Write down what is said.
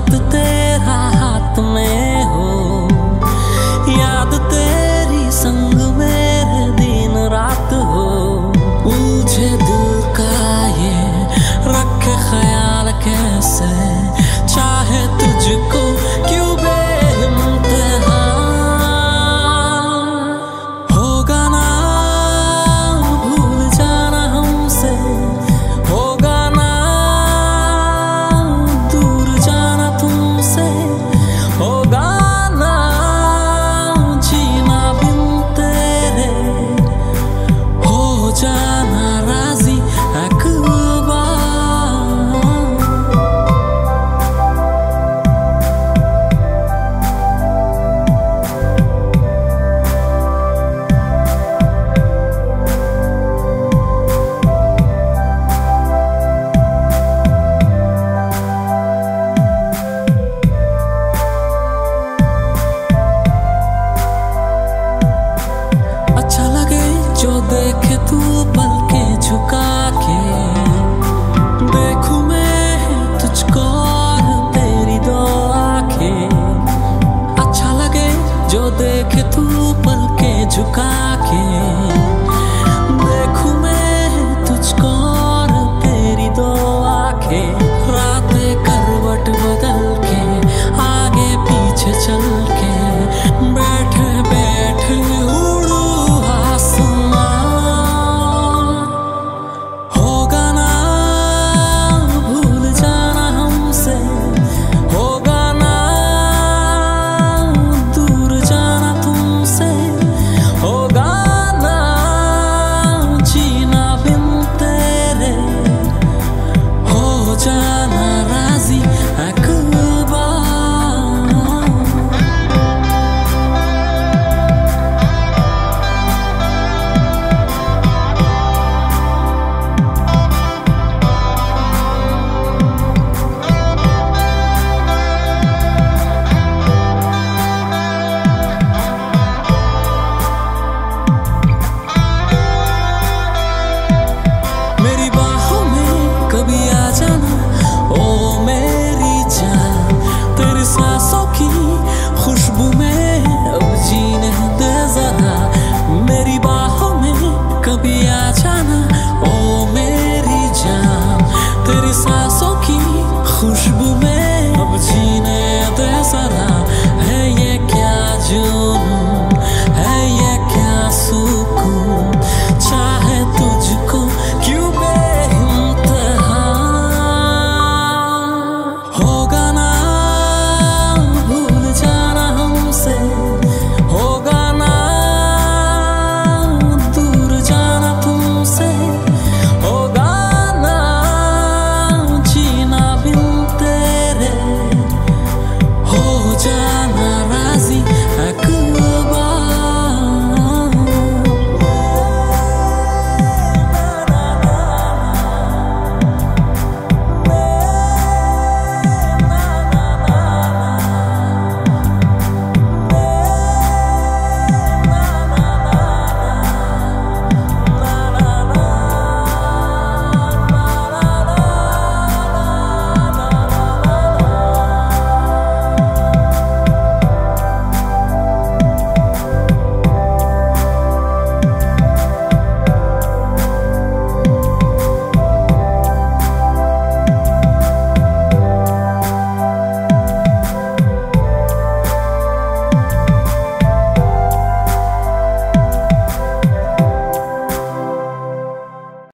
हाथ तेरा हाथ में हो, याद तेरी संग मेरे दिन रात हो। मुझे दिल का ये रखे ख्याल कैसे, चाहे तुझको क्यों बेइंतहा। होगा ना भूल जाना हमसे, होगा ना दूर जाना तुमसे, होगा ना जीना बिन तेरे। हो जाना राजी एक बार। अच्छा लगे जो देखे तू पल के झुका के, देखूं मैं तुझको और तेरी दो आंखें। अच्छा लगे जो देखे तू पल के झुका के,